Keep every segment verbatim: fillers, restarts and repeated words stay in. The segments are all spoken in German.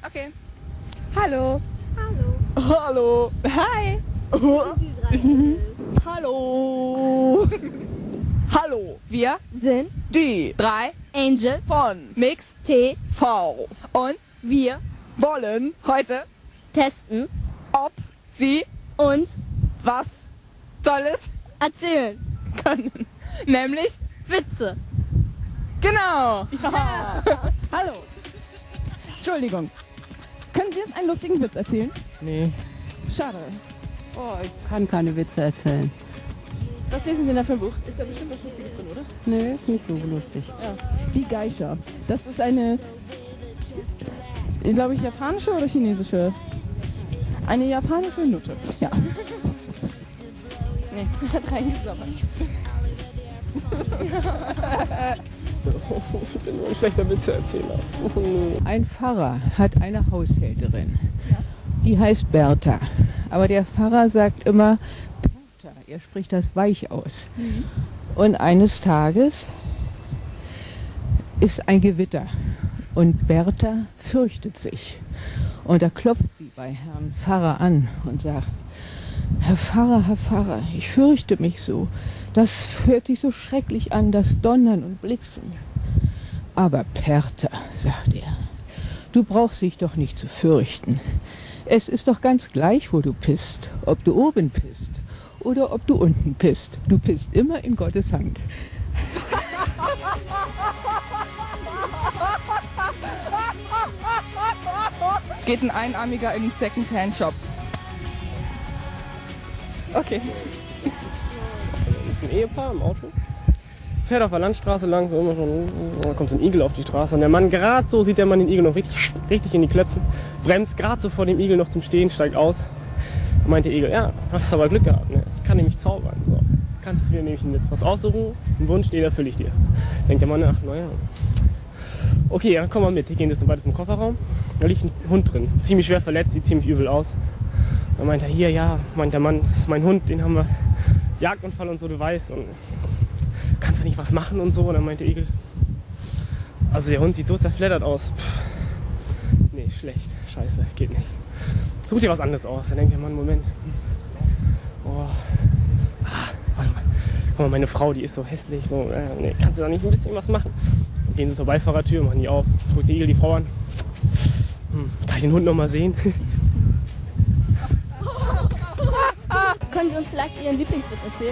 Okay. Hallo. Hallo. Hallo. Hi. Hallo. Hallo. Wir Sind die drei Angel von Mix T V. Und wir wollen heute, testen ob sie uns was Tolles erzählen. können. Nämlich, Witze. genau. Ja. Hallo. Entschuldigung. Können Sie uns einen lustigen Witz erzählen? Nee, Schade. oh, ich kann keine Witze erzählen. Was lesen Sie denn da für ein Buch? Ist da bestimmt was Lustiges drin, oder? Nee, ist nicht so lustig. Ja. Die Geisha. Das ist eine, glaube ich, japanische oder chinesische? Eine japanische Nutte. Ja. Nee, hat reingesommert. Ich bin nur ein schlechter Witzeerzähler. Ein Pfarrer hat eine Haushälterin. Die heißt Bertha. Aber der Pfarrer sagt immer Bertha. Er spricht das weich aus. Mhm. Und eines Tages ist ein Gewitter. Und Bertha fürchtet sich. Und da klopft sie bei Herrn Pfarrer an und sagt: Herr Pfarrer, Herr Pfarrer, ich fürchte mich so. Das hört sich so schrecklich an, das Donnern und Blitzen. Aber Bertha, sagt er, du brauchst dich doch nicht zu fürchten. Es ist doch ganz gleich, wo du pisst, ob du oben pisst oder ob du unten pisst. Du pisst immer in Gottes Hand. Geht ein Einarmiger in einen Second-Hand-Shop. Okay. Das ist ein Ehepaar im Auto. Fährt auf der Landstraße lang, so immer schon, da kommt so ein Igel auf die Straße. Und der Mann, gerade so sieht der Mann den Igel noch richtig, richtig in die Klötzen, bremst gerade so vor dem Igel noch zum Stehen, steigt aus. Und meint der Igel: Ja, hast aber Glück gehabt, ne? Ich kann nämlich zaubern. So, kannst du mir nämlich jetzt was aussuchen, einen Wunsch, den erfülle ich dir. Denkt der Mann: Ach, naja. Okay, dann komm mal mit. Die gehen jetzt beides im Kofferraum. Da liegt ein Hund drin, ziemlich schwer verletzt, sieht ziemlich übel aus. Dann meint er: Hier, ja, meint der Mann, das ist mein Hund, den haben wir, Jagdunfall und so, du weißt. Und kannst du nicht was machen und so? Und dann meint der Igel: Also der Hund sieht so zerfleddert aus. Pff, nee, schlecht, scheiße, geht nicht. Such dir was anderes aus. Dann denkt der Mann: Moment. Oh. Ah, warte mal. Guck mal, meine Frau, die ist so hässlich. So, äh, nee, kannst du da nicht ein bisschen was machen? Dann gehen sie zur Beifahrertür, machen die auf. Guckt der Igel die Frau an. Hm, kann ich den Hund noch mal sehen? Können Sie uns vielleicht Ihren Lieblingswitz erzählen?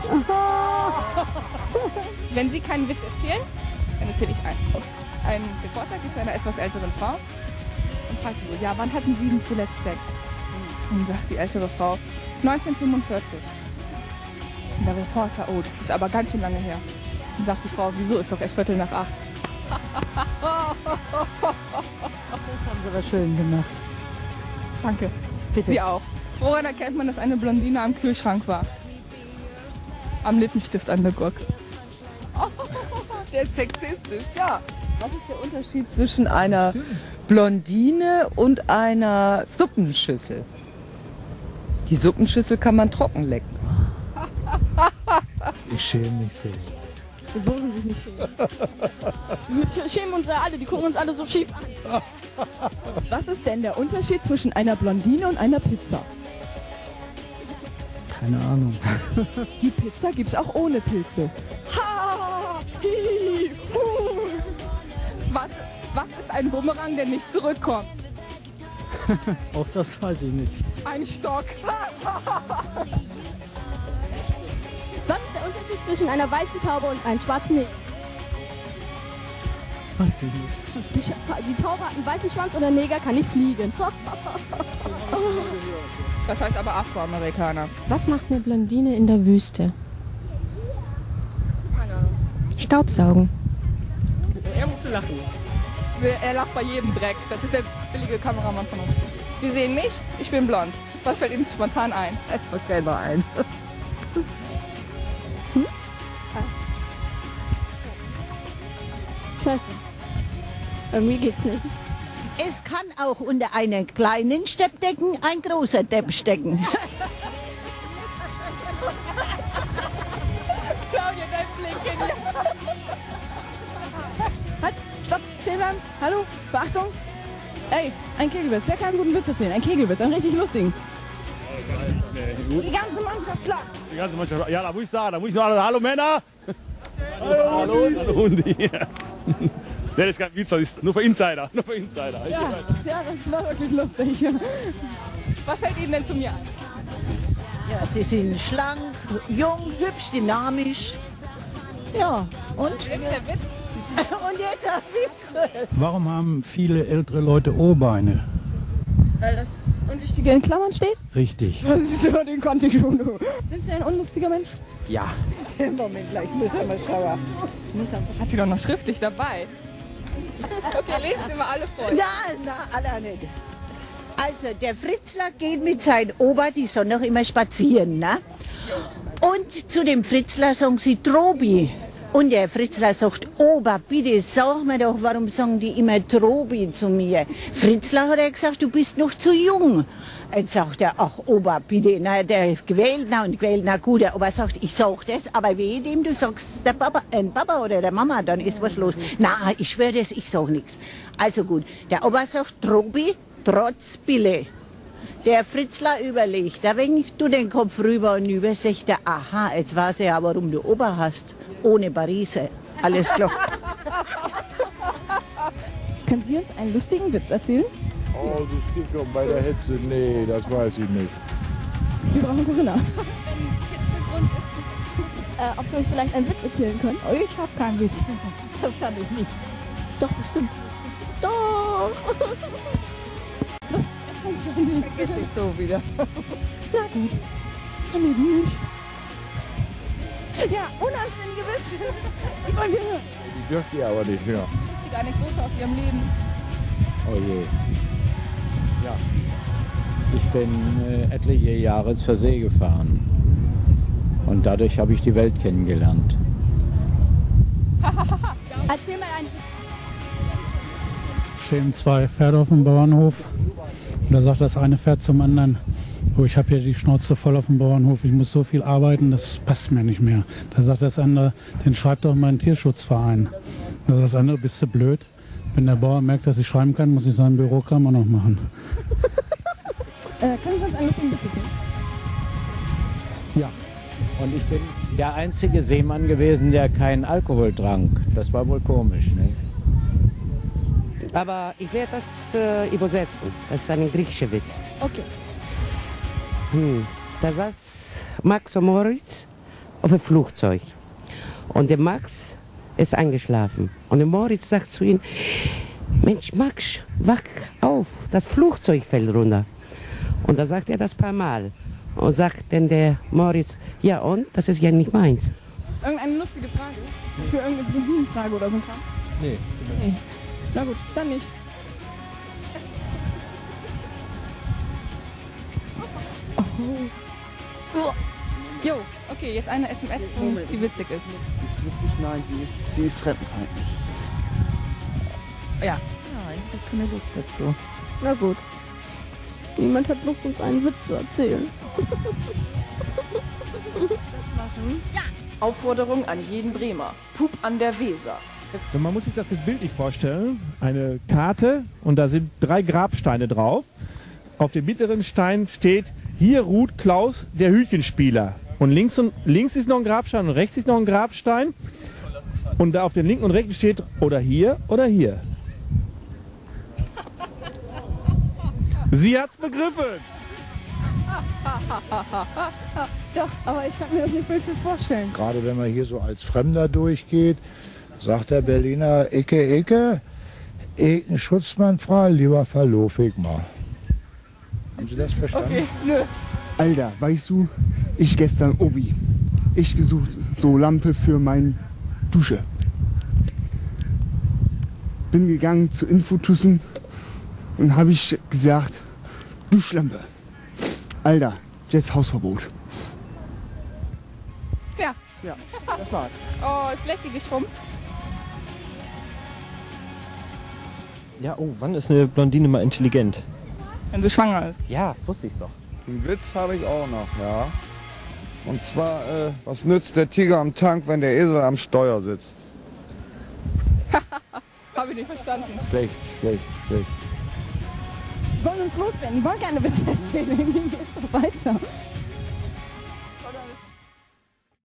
Wenn Sie keinen Witz erzählen, dann erzähle ich einen. Ein Reporter geht zu einer etwas älteren Frau und fragt sie so: Ja, wann hatten Sie denn zuletzt Sex? Und dann sagt die ältere Frau: neunzehnhundertfünfundvierzig. Und der Reporter: Oh, das ist aber ganz schön lange her. Und sagt die Frau: Wieso, ist doch erst Viertel nach acht. Das haben sie aber schön gemacht. Danke. Bitte. Sie auch. Woran erkennt man, dass eine Blondine am Kühlschrank war? Am Lippenstift an der Gurke. Oh, der ist sexistisch, ja. Was ist der Unterschied zwischen einer Blondine und einer Suppenschüssel? Die Suppenschüssel kann man trocken lecken. Ich schäme mich sehr. Wir dürfen sich nicht schämen. Wir schämen uns ja alle, die gucken uns alle so schief an. Was ist denn der Unterschied zwischen einer Blondine und einer Pizza? Keine Ahnung. Die Pizza gibt's auch ohne Pilze. Ha! Hi! Hu! Was, was ist ein Bumerang, der nicht zurückkommt? Auch das weiß ich nicht. Ein Stock. Was ist der Unterschied zwischen einer weißen Taube und einem schwarzen Neger? Weiß ich nicht. Die, Scha- die Taube hat einen weißen Schwanz und der Neger kann nicht fliegen. Das heißt aber Afroamerikaner. Was macht eine Blondine in der Wüste? Staubsaugen. Er musste lachen. Er lacht bei jedem Dreck. Das ist der billige Kameramann von uns. Sie sehen mich, ich bin blond. Was fällt Ihnen spontan ein? Was fällt mir ein? Scheiße. Irgendwie geht's nicht. Es kann auch unter einer kleinen Steppdecken ein großer Depp stecken. Claudia, dein Blick. Halt, stopp, stehen bleiben. Hallo, Beachtung. Ey, ein Kegelwitz. Wer kann einen guten Witz erzählen? Ein Kegelwitz, einen richtig lustigen. Die ganze Mannschaft lacht. Die ganze Mannschaft, ja, da muss ich sagen, da muss ich sagen, hallo Männer! Hallo, hallo, hallo Hundi. Nee, das ist kein Witz, das ist nur für Insider, nur für Insider. Ja, ja, das war wirklich lustig. Was fällt Ihnen denn zu mir an? Ja, sie sind schlank, jung, hübsch, dynamisch. Ja, und? Jetzt der Witz. Und jetzt der Witz. Warum haben viele ältere Leute O-Beine? Weil das Unwichtige in Klammern steht? Richtig. Das ist so den Kontext. Sind Sie ein unlustiger Mensch? Ja. Moment, gleich muss er mal schauen. Das hat sie doch noch schriftlich dabei. Okay, lesen Sie mal alle vor. Na, na, alle nicht. Also, der Fritzler geht mit seinem Opa, die sollen noch immer spazieren, ne? Und zu dem Fritzler sagen sie Trobi. Und der Fritzler sagt, Opa, bitte sag mir doch, warum sagen die immer Trobi zu mir? Fritzler hat er gesagt, du bist noch zu jung. Jetzt sagt er, ach Opa, bitte, na, der quält na und quält na gut. Der Opa sagt, ich sag das, aber weh dem, du sagst der Papa, äh, Papa oder der Mama, dann ist was los. Na, ich schwöre das, ich sag nichts. Also gut, der Opa sagt, Trobi, trotz Bille. Der Fritzler überlegt, da wenkt du den Kopf rüber und über sagt er, aha, jetzt weiß er ja, warum du Opa hast. Ohne Parise. Alles klar. Können Sie uns einen lustigen Witz erzählen? Oh, du Sticker bei der Hitze. Nee, das weiß ich nicht. Wir brauchen Corinna. Äh, ob Sie uns vielleicht einen Witz erzählen können? Oh, ich hab keinen Witz. Das kann ich nicht. Doch, bestimmt. Doch! Vergiss dich so wieder. Na gut. Kann ich nicht. Ja, unanständige Witze. Ich wollte hören. Die dürft ihr aber nicht hören. Lustige Anekdote aus Ihrem Leben. Oh je. Ja. Ich bin äh, etliche Jahre zur See gefahren. Und dadurch habe ich die Welt kennengelernt. Erzähl mal einen Witz. Stehen zwei Pferde auf dem Bauernhof. Und da sagt das eine Pferd zum anderen, oh, ich habe hier die Schnauze voll auf dem Bauernhof, ich muss so viel arbeiten, das passt mir nicht mehr. Da sagt das andere, den schreibt doch mal einen Tierschutzverein. Da sagt das andere, bist du blöd? Wenn der Bauer merkt, dass ich schreiben kann, muss ich seinen Bürokram auch noch machen. äh, kann ich uns einen lustigen Witz erzählen? Ja. Und ich bin der einzige Seemann gewesen, der keinen Alkohol trank. Das war wohl komisch, ne? Aber ich werde das äh, übersetzen. Das ist ein griechischer Witz. Okay. Hm. Da saß Max und Moritz auf einem Flugzeug. Und der Max ist eingeschlafen. Und der Moritz sagt zu ihm, Mensch Max, wach auf, das Flugzeug fällt runter. Und da sagt er das paar Mal. Und sagt dann der Moritz, ja und, das ist ja nicht meins. Irgendeine lustige Frage? Für irgendeine Frage oder so ein Kram? Nee. Nee. Na gut, dann nicht. Oh. Jo, okay, jetzt eine S M S, die witzig ist. Die ist lustig, nein, die ist, sie ist fremdenfeindlich. Ja. Ja, ich habe keine Lust dazu. Na gut. Niemand hat Lust, uns einen Witz zu erzählen. Ja. Aufforderung an jeden Bremer. Pup an der Weser. Man muss sich das bildlich vorstellen. Eine Karte und da sind drei Grabsteine drauf. Auf dem mittleren Stein steht, hier ruht Klaus, der Hütchenspieler. Und links, und links ist noch ein Grabstein und rechts ist noch ein Grabstein. Und da auf den linken und rechten steht, oder hier oder hier. Sie hat's begriffen. Doch, aber ich kann mir das nicht wirklich vorstellen. Gerade wenn man hier so als Fremder durchgeht, sagt der Berliner, Icke, Icke, Eken Schutzmann frei, lieber verlof ich mal. Haben Sie das verstanden? Okay, nö. Alter, weißt du, ich gestern Obi, ich gesucht so Lampe für mein Dusche. Bin gegangen zu Infotussen und habe ich gesagt, Duschlampe. Alter, jetzt Hausverbot. Ja. Ja, das war's. Oh, ist lässig geschrumpft. Ja, oh, wann ist eine Blondine mal intelligent? Wenn sie schwanger ist. Ja, wusste ich doch. Einen Witz habe ich auch noch, ja. Und zwar, äh, was nützt der Tiger am Tank, wenn der Esel am Steuer sitzt? Habe ich nicht verstanden. Schlecht, schlecht, schlecht. wollen uns loswerden, die wollen keine Witze erzählen, irgendwie geht's doch weiter.